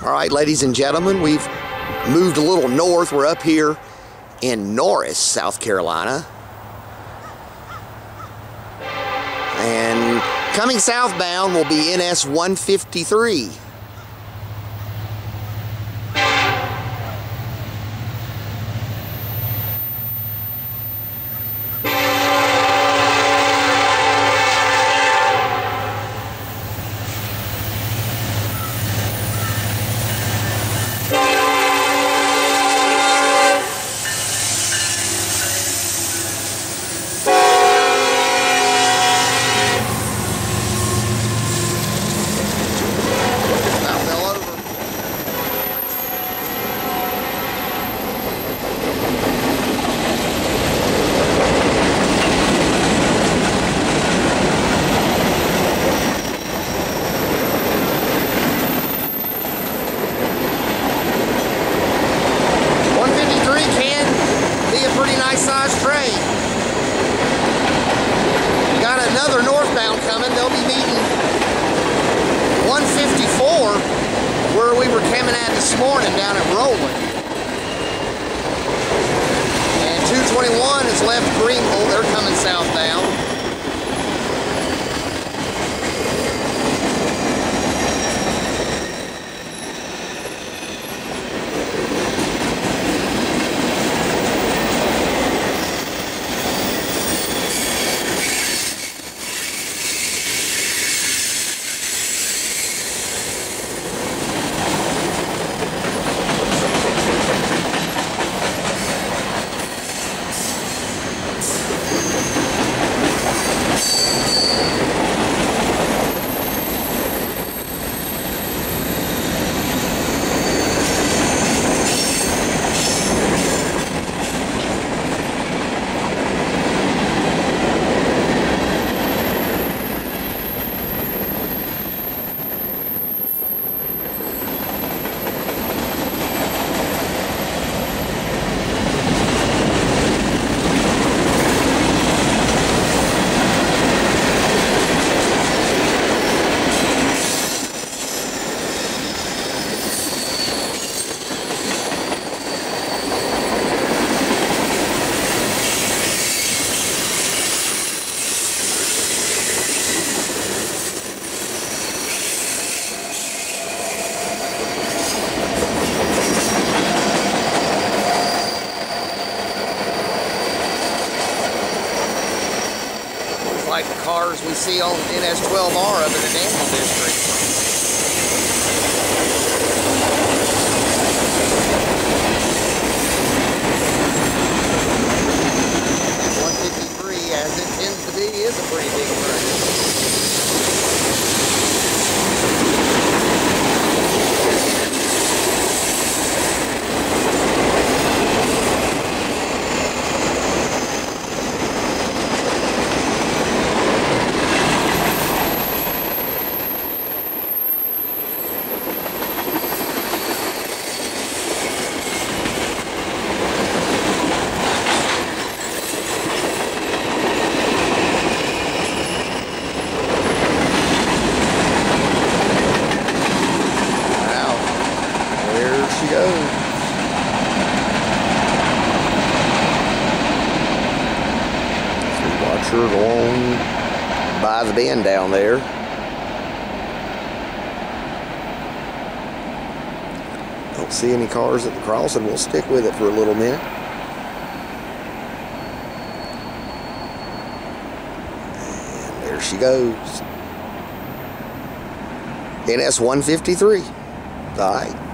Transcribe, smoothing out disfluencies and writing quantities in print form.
All right, ladies and gentlemen, we've moved a little north. We're up here in Norris, South Carolina. And coming southbound will be NS 153. Another northbound coming. They'll be meeting 154 where we were coming at this morning down at Rowland. And 221 has left Greenville. They're coming southbound. Like the cars we see on NS12R up in the Danville district. .153, as it tends to be, is a pretty big bird. Watcher along by the bend down there. Don't see any cars at the crossing. We'll stick with it for a little minute. And there she goes. NS 153. All right.